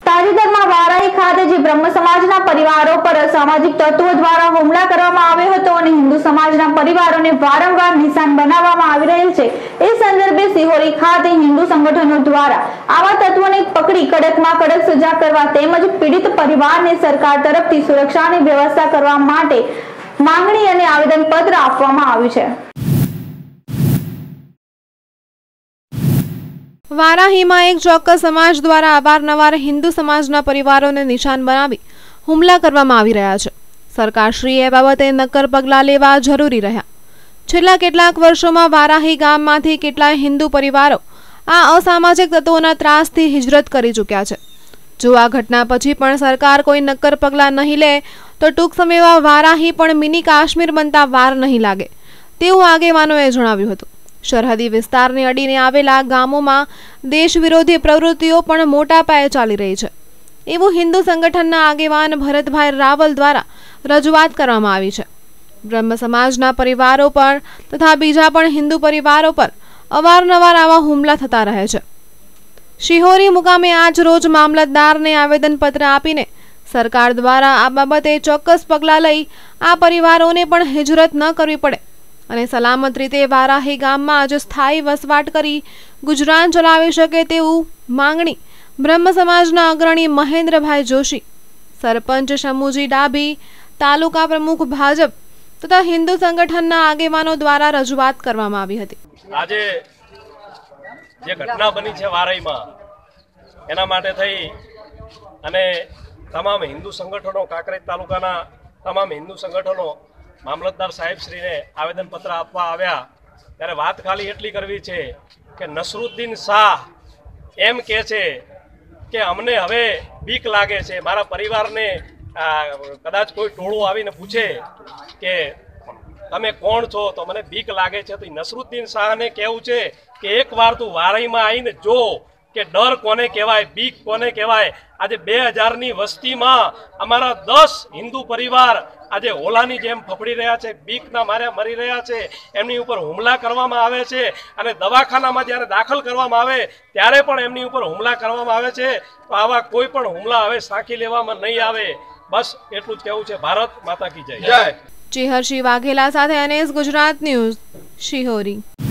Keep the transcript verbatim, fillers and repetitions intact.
તાજેતરમાં વારાહી ખાતે જે બ્રહ્મ સમાજના પરિવારો પર અસામાજિક તત્વો દ્વારા હુમલા કરવામાં આવ્યો હતો અને હિન્દુ સમાજના પરિવારોને વારંવાર નિશાન બનાવવામાં આવી રહેલ છે। એ સંદર્ભે સિહોરી ખાતે હિન્દુ સંગઠનો દ્વારા આવા તત્વોને પકડી કડકમાં કડક સજા કરવા તેમજ પીડિત પરિવારને સરકાર તરફથી સુરક્ષાની વ્યવસ્થા કરવા માટે માંગણી અને આવેદનપત્ર આપવામાં આવ્યું છે। વારાહીમાં એક ચોક્કસ સમાજ દ્વારા અવારનવાર હિન્દુ સમાજના પરિવારોને નિશાન બનાવી હુમલા કરવામાં આવી રહ્યા છે। સરકારશ્રીએ એ બાબતે નક્કર પગલાં લેવા જરૂરી રહ્યા। છેલ્લા કેટલાક વર્ષોમાં વારાહી ગામમાંથી કેટલાય હિન્દુ પરિવારો આ અસામાજિક તત્વોના ત્રાસથી હિજરત કરી ચૂક્યા છે। જો આ ઘટના પછી પણ સરકાર કોઈ નક્કર પગલાં નહીં લે તો ટૂંક સમયમાં વારાહી પણ મિની કાશ્મીર બનતા વાર નહીં લાગે તેવું આગેવાનોએ જણાવ્યું હતું। સરહદી વિસ્તારને અડીને આવેલા ગામોમાં દેશ વિરોધી પ્રવૃત્તિઓ પણ મોટા પાયે ચાલી રહી છે એવું હિન્દુ સંગઠનના આગેવાન ભરતભાઈ રાવલ દ્વારા રજૂઆત કરવામાં આવી છે। બ્રહ્મ સમાજના પરિવારો પર તથા બીજા પણ હિન્દુ પરિવારો પર અવારનવાર આવા હુમલા થતા રહે છે। શિહોરી મુકામે આજ રોજ મામલતદારને આવેદનપત્ર આપીને સરકાર દ્વારા આ બાબતે ચોક્કસ પગલાં લઈ આ પરિવારોને પણ હિજરત ન કરવી પડે અને સલામત રીતે વારાહી ગામમાં આજે સ્થાયી વસવાટ કરી ગુજરાન ચલાવી શકે તેવું માંગણી બ્રહ્મ સમાજના અગ્રણી મહેન્દ્રભાઈ જોશી, સરપંચ શમુજી ડાભી, તાલુકા પ્રમુખ ભાજપ તથા હિન્દુ સંગઠનના આગેવાનો દ્વારા રજૂઆત કરવામાં આવી હતી। આજે જે ઘટના બની છે વારાહીમાં એના માટે થઈ અને તમામ હિન્દુ સંગઠનો કાંકરેજ તાલુકાના તમામ હિન્દુ સંગઠનો મામલતદાર સાહેબ શ્રીને આવેદનપત્ર આપવા આવ્યા ત્યારે વાત ખાલી એટલી કરવી છે કે નસરુદ્દીન શાહ એમ કહે છે કે અમને હવે બીક લાગે છે। મારા પરિવારને કદાચ કોઈ ટોળું આવીને પૂછે કે તમે કોણ છો તો મને બીક લાગે છે। તો નસરુદ્દીન શાહને કહેવું છે કે એકવાર તું વારાહીમાં આવીને જો કે ડર કોને કહેવાય, બીક કોને કહેવાય। આજે બે હજારની વસ્તીમાં અમારા દસ હિન્દુ પરિવાર આજે હોલાની જેમ ફફડી રહ્યા છે, બીકના માર્યા મરી રહ્યા છે, એમની ઉપર હુમલા કરવામાં આવે છે અને દવાખાનામાં જ્યારે દાખલ કરવામાં આવે ત્યારે પણ એમની ઉપર હુમલા કરવામાં આવે છે। તો આવા કોઈ પણ હુમલા હવે સાંખી લેવામાં નહીં આવે। બસ એટલું જ કહેવું છે। ભારત માતા કી જય। ચેહરસિંહ વાઘેલા સાથે એનએસ ગુજરાત ન્યૂઝ, શિહોરી।